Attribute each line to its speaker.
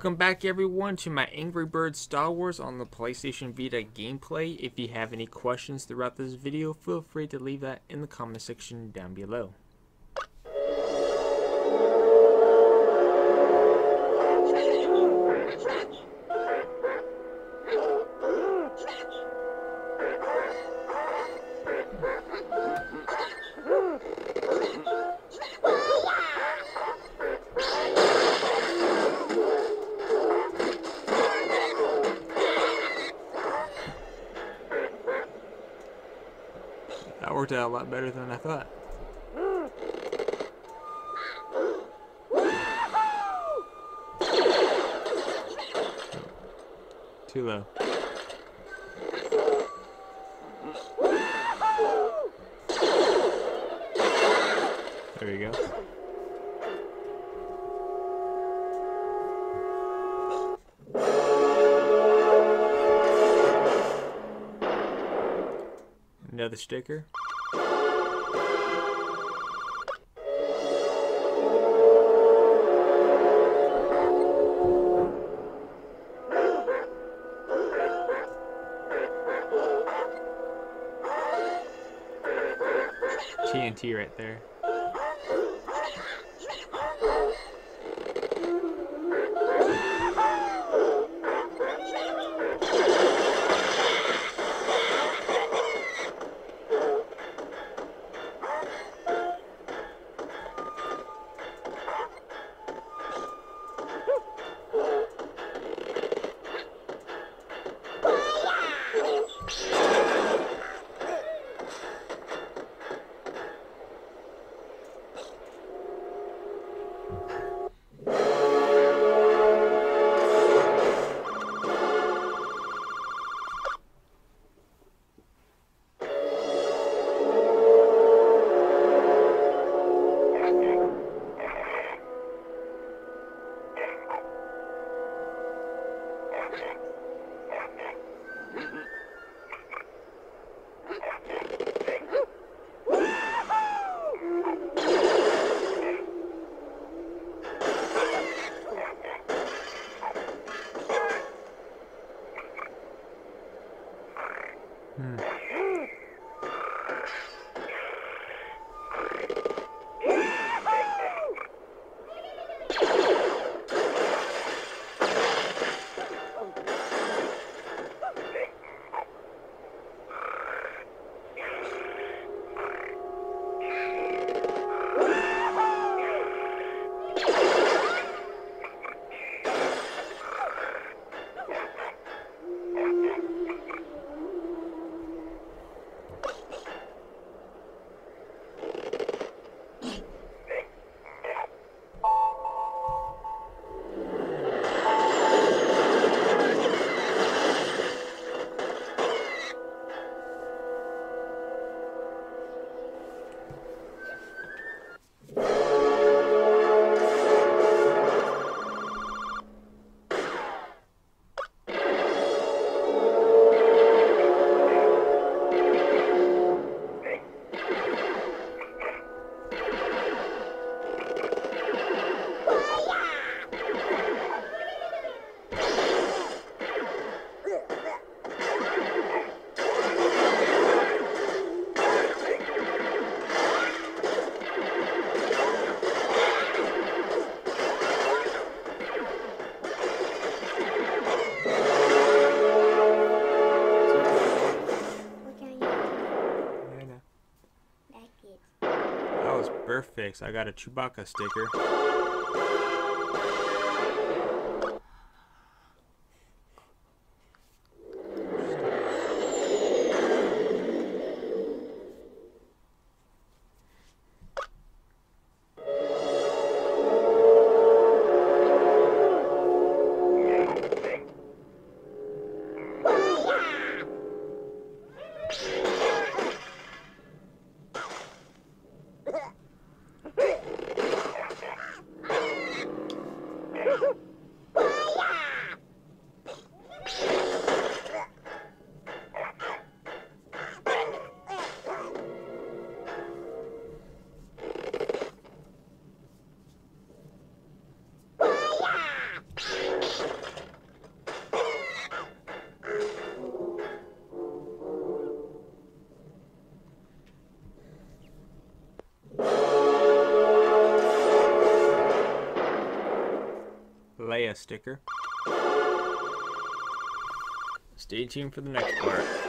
Speaker 1: Welcome back everyone to my Angry Birds Star Wars on the PlayStation Vita gameplay. If you have any questions throughout this video, feel free to leave that in the comment section down below. That worked out a lot better than I thought. Too low. There you go. Another sticker. TNT right there. Perfect. I got a Chewbacca sticker. Leia sticker. Stay tuned for the next part.